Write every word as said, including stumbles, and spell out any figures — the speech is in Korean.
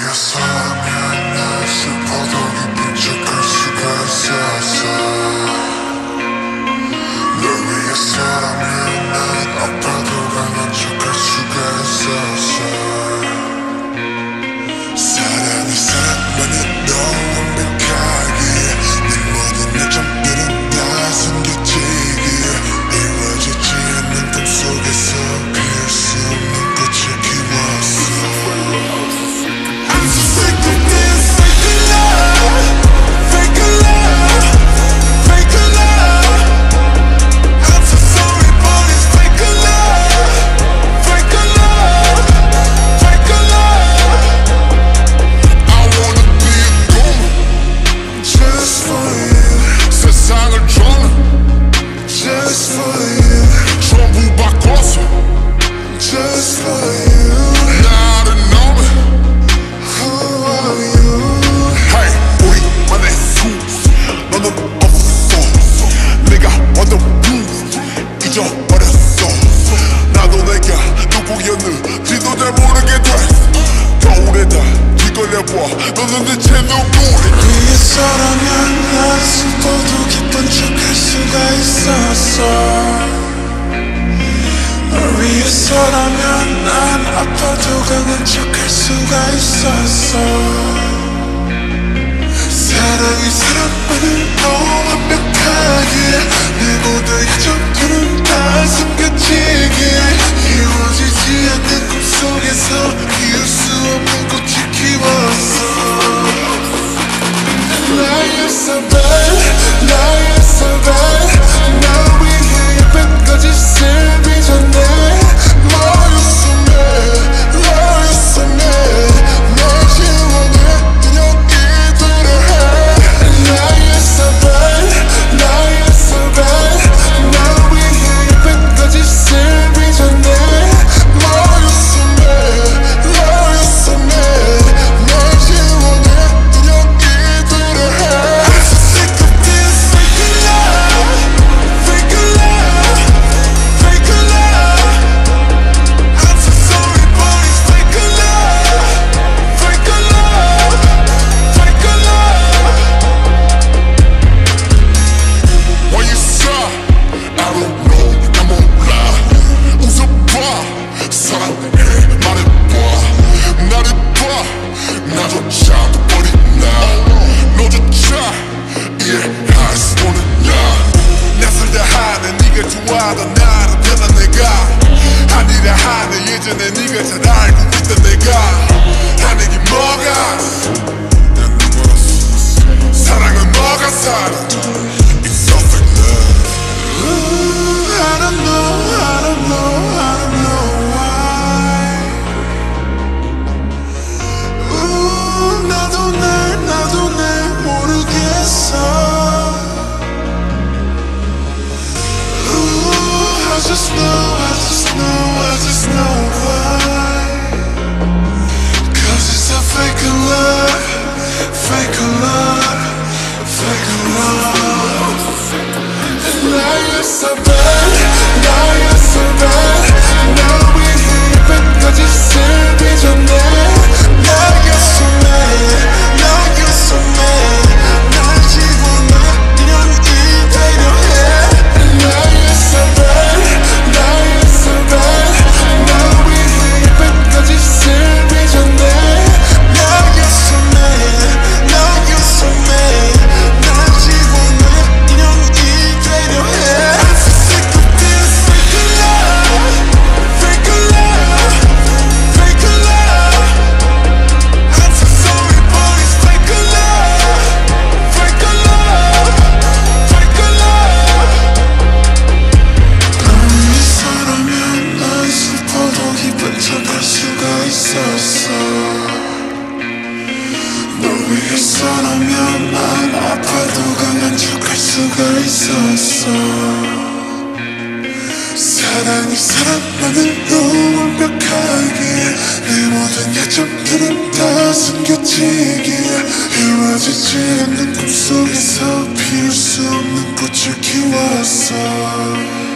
위해서라면 난 슬퍼도 기쁜 척할 수가 있었어. 널 위해서라면 난 아파도 강한 척할 수가 있었어. 사랑이 사랑만은 너 완벽하게 내 모든 약점들은 다 숨겨지기에 이루어지지 않는 꿈속에서 피울 수 없는 꽃을 키웠어. I'm so sick of this fake love, fake love, fake love. I'm so sorry for this fake love, fake love, fake love. I wanna be a woman just for you. 세상을 drown just for you. 전부 바꿔서 just for you. 나를 너무 너는 없어. 내가 on the roof 잊어버렸어. 나도 내가 누구였는지도 잘 모르게 됐어. 거울에다 뒤걸려봐. 너는 대체 누구니? 위해서라면 난 슬퍼도 기쁜 척할 수가 있었어. 널 위해서라면 난 아파도 강한 척할 수가 있었어. 사랑이 사랑만을 더 완벽하게 내 모든 약점들은 다 숨겨지기에 이루어지지 않는 꿈속에서 피울 수 없는 꽃을 키웠어. You're so bad, you're so bad. 날 위해 예쁜까지 슬비 전에 You're so mad, you're so mad. 널 지워내 여기 좋아하던 나를 변한 내가 아니라 하네. 예전에 네가 잘 알고 있던 내가 하는 게 뭐가 난 누구였어. 사랑은 뭐가 살아. It's all fake love. Ooh, I don't know, I don't know, I don't know why. Ooh, 나도 날, 나도 날 모르겠어. I just know, I just know, I just know why. Cause it's a fake love, fake love, fake love. And now you're so bad, now you're so bad. 날 위해 예쁜까지 슬비 전에 Now you're so mad, now you're so mad. 날 지워내 그냥 이대로 해. And now you're so bad. 널 위해서라면 난 아파도 강한 척할 수가 있었어. 사랑이 사랑만으로 완벽하게 내 모든 약점들은 다 숨겨지기에 이루어지지 않는 꿈속에서 피울 수 없는 꽃을 키웠어.